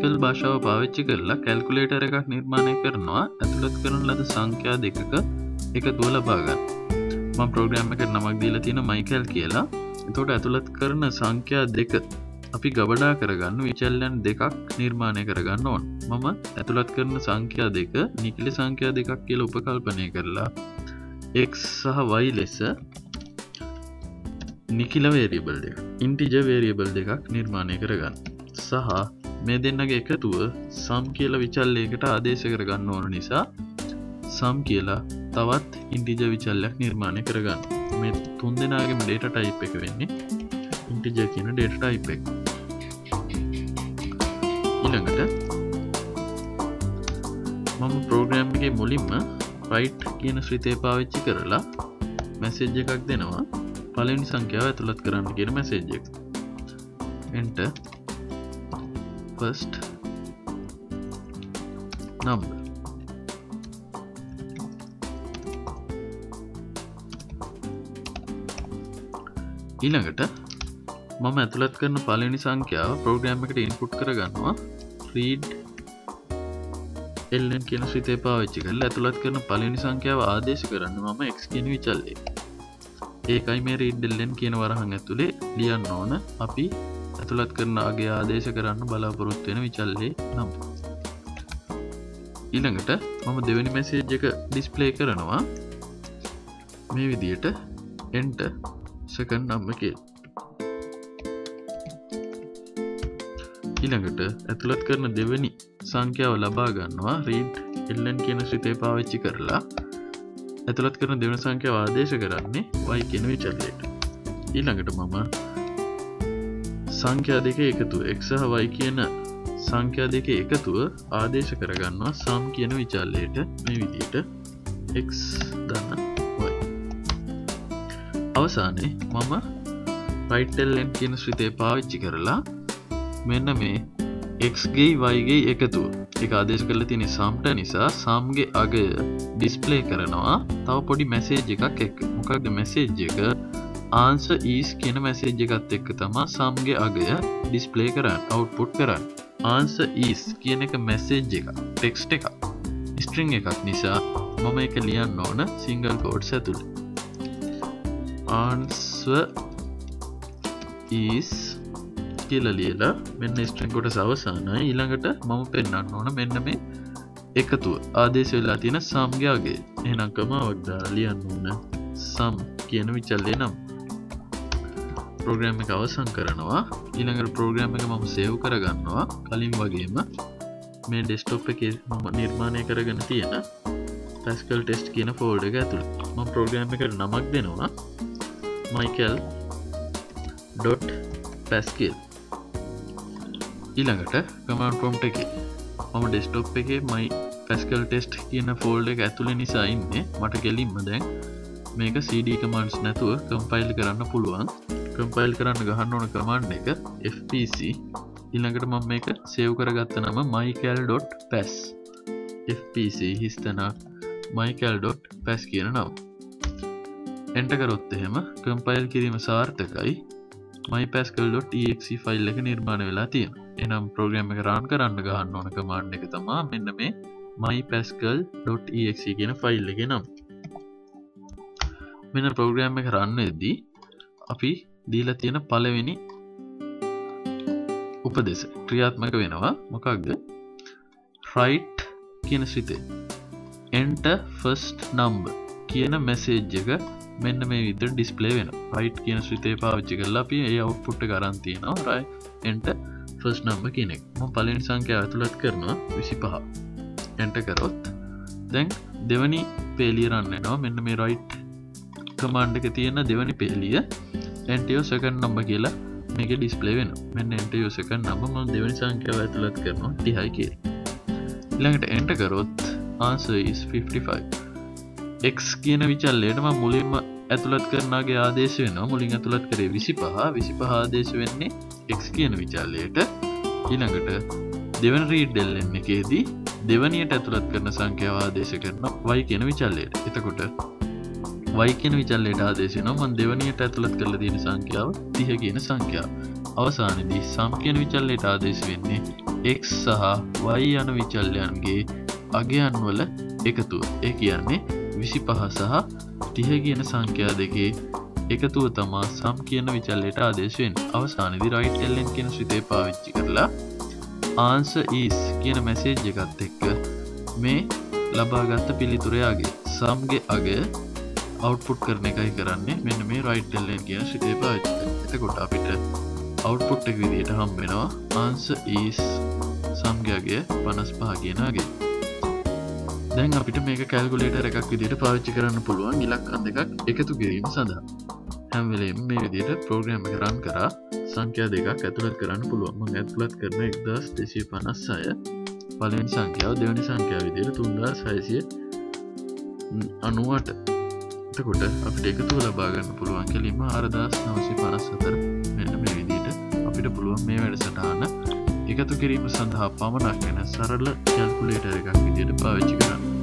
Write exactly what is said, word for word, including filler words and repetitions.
SQL භාෂාව පාවිච්චි කරලා කැල්කියුලේටර් එකක් නිර්මාණය කරනවා ඇතුළත් කරන ලද සංඛ්‍යා දෙකක එකතුව ලබා ගන්න. මම ප්‍රෝග්‍රෑම් එකට නමක් දීලා තියෙනවා mycal කියලා. එතකොට ඇතුළත් කරන සංඛ්‍යා දෙක අපි ගබඩා කරගන්න විචල්යන් දෙකක් නිර්මාණය කරගන්න ඕන. මම ඇතුළත් කරන සංඛ්‍යා දෙක නිකිල සංඛ්‍යා දෙකක් කියලා උපකල්පනය කරලා x සහ y ලෙස නිකිල වේරියබල් දෙක ඉන්ටිජර් වේරියබල් දෙකක් නිර්මාණය කරගන්න. සහ මේ දෙන්නගේ එකතුව sum කියලා විචල්යයකට ආදේශ කරගන්න ඕන නිසා sum කියලා තවත් ඉන්ටිජර් විචල්යක් නිර්මාණය කරගන්න. මේ තුන් දෙනාගේම data type එක වෙන්නේ integer කියන data type එක. ඊළඟට මම program එකේ මුලින්ම write කියන ශ්‍රිතේ පාවිච්චි කරලා message එකක් දෙනවා. පළවෙනි සංඛ්‍යාව ඇතුළත් කරන්න කියන message එක. enter first number. ඊළඟට මම ඇතුළත් කරන පළවෙනි සංඛ්‍යාව ප්‍රෝග්‍රෑම් එකට ඉන්පුට් කරගන්නවා read ln කියන ශ්‍රිතේ පාවිච්චි කරලා ඇතුළත් කරන පළවෙනි සංඛ්‍යාව ආදේශ කරන්න මම x කියන විචල්‍යය. ඒකයි මේ read ln කියන වරහන් ඇතුලේ ලියන්න ඕන අපි ඇතුළත් කරන අගේ ආදේශ කරන්න බලාපොරොත්තු වෙන විචල්‍යයේ නම. ඊළඟට මම දෙවෙනි මැසේජ් එක ඩිස්ප්ලේ කරනවා මේ විදිහට enter second number කියලා. ඊළඟට ඇතුළත් කරන දෙවෙනි සංඛ්‍යාව ලබා ගන්නවා read ln කියන ශ්‍රිතේ පාවිච්චි කරලා ඇතුළත් කරන දෙවෙනි සංඛ්‍යාව ආදේශ කරන්නේ y කියන විචල්‍යයට. ඊළඟට මම සංඛ්‍යා දෙකේ එකතුව x සහ y කියන සංඛ්‍යා දෙකේ එකතුව ආදේශ කරගන්නවා sum කියන විචල්‍යයට මේ විදිහට x ධන y. අවසානයේ මම write ln කියන ශ්‍රිතේ පාවිච්චි කරලා මෙන්න මේ x ගේ y ගේ එකතුව ඒක ආදේශ කරලා තියෙන sum ට නිසා sum ගේ අගය ඩිස්ප්ලේ කරනවා තව පොඩි මැසේජ් එකක් එක්ක. මොකක්ද මැසේජ් එක answer is කියන මැසේජ් එකත් එක්ක තමයි sum ගේ අගය ඩිස්ප්ලේ කරන්නේ output කරන්නේ. answer is කියන එක මැසේජ් එක ටෙක්ස්ට් එකක් string එකක් නිසා මම ඒක ලියන්න ඕන single quotes ඇතුලේ. answer is කියලා ලියලා මෙන්න string කොටස අවසానයි. ඊළඟට මම පෙන්නන්න ඕන මෙන්න මේ එකතුව ආදේශ වෙලා තියෙන sum ගේ අගය. එහෙනම් කමාවක් දාලා ලියන්න ඕන sum කියන විචල්‍යය නම්. ප්‍රෝග්‍රෑම් එක අවසන් කරනවා. ඊළඟට ප්‍රෝග්‍රෑම් එක මම සේව් කරගන්නවා. කලින් වගේම මේ ඩෙස්ක්ටොප් එකේ මම නිර්මාණය කරගෙන තියෙන Pascal test කියන ෆෝල්ඩර් එක ඇතුළේ. මම ප්‍රෝග්‍රෑම් එකට නමක් දෙනවා mycal.pascal. ඊළඟට command prompt එකේ මම desktop එකේ my pascal test කියන ෆෝල්ඩර් එක ඇතුලේ නිසා ඉන්නේ. මට ගෙලින්ම දැන් මේක cd commands නැතුව compile කරන්න පුළුවන්. compile කරන්න ගහන්න ඕන command එක fpc. ඊළඟට මම මේක save කරගත්ත නම mycal.pas. fpc හිස්තන mycal.pas කියන නම. enter කරොත් එහෙම compile කිරීම සාර්ථකයි. mypascal.exe ෆයිල් එක නිර්මාණය වෙලා තියෙනවා. එහෙනම් ප්‍රෝග්‍රෑම් එක run කරන්න ගහන්න ඕන command එක තමයි මෙන්න මේ mypascal.exe කියන ෆයිල් එකේ නම. මෙන්න ප්‍රෝග්‍රෑම් එක run වෙද්දී අපි දීලා තියෙන පළවෙනි උපදේශ ක්‍රියාත්මක වෙනවා. මොකක්ද? write කියන ශ්‍රිතේ enter first number කියන message එක මෙන්න මේ විදිහට ඩිස්ප්ලේ වෙනවා. write කියන ශ්‍රිතේ පාවිච්චි කරලා අපි ඒ output එක අරන් තියනවා. right enter first number කියන එක. මම පළවෙනි සංඛ්‍යාව ඇතුළත් කරනවා විසිපහ. enter කරොත් දැන් දෙවෙනි පේලිය run වෙනවා. මෙන්න මේ write command එකේ තියෙන දෙවෙනි පේලිය enter your second number කියලා මේකේ ඩිස්ප්ලේ වෙනවා. මෙන්න enter your second number මම දෙවෙනි සංඛ්‍යාව ඇතුළත් කරනවා තිහයි කියලා. ඊළඟට enter කරොත් answer is fifty-five. x කියන විචල්‍යයට මම මුලින්ම ඇතුළත් කරනාගේ ආදේශ වෙනවා. මුලින් ඇතුළත් කරේ විසිපහ. විසිපහ ආදේශ වෙන්නේ x කියන විචල්‍යයට. ඊළඟට දෙවන read ln එකේදී දෙවනියට ඇතුළත් කරන සංඛ්‍යාව ආදේශ කරනවා y කියන විචල්‍යයට. එතකොට y කියන විචල්‍යයට ආදේශ වෙනවා මම දෙවනියට ඇතුළත් කරලා තියෙන සංඛ්‍යාව තිහ කියන සංඛ්‍යාව. අවසානයේදී sum කියන විචල්‍යයට ආදේශ වෙන්නේ x සහ y යන විචල්‍යයන්ගේ අගයන් වල එකතුව. ඒ කියන්නේ විසිපහ සහ තිහ කියන සංඛ්‍යා දෙකේ එකතුව තමයි sum කියන විචල්‍යයට ආදේශ වෙන්නේ. අවසානයේදී right ln කියන සුතේ පාවිච්චි කරලා answer is කියන මැසේජ් එකත් එක්ක මේ ලබාගත් පිළිතුරයාගේ sum ගේ අගය output කරන එකයි කරන්නේ. මෙන්න මේ right ln කියන සුතේ පාවිච්චි කරලා. එතකොට අපිට output එක විදිහට හම්බ වෙනවා answer is sum ගේ අගය පනස් පහ කියන අගය. දැන් අපිට මේක කැල්කියුලේටර් එකක් විදිහට පාවිච්චි කරන්න පුළුවන් ඉලක්කම් දෙකක් එකතු කිරීම සඳහා. හැම වෙලේම මේ විදිහට ප්‍රෝග්‍රෑම් එක රන් කරා සංඛ්‍යා දෙකක් ඇතුළත් කරන්න පුළුවන්. මම ඇතුළත් කරන එක්දාස් දෙසිය පනස් හය පළවෙනි සංඛ්‍යාව දෙවෙනි සංඛ්‍යාව විදිහට තුන්දාස් හයසිය අනූ අට. එතකොට අපිට එකතුව ලබා ගන්න පුළුවන් කෙලින්ම හාරදාස් නවසිය පනස් හතර. මෙන්න මේ විදිහට අපිට පුළුවන් මේ වැඩසටහන එකතු කිරීම සඳහා පමණක් වෙන සරල කැල්කියුලේටර් එකක් විදිහට පාවිච්චි කරන්න.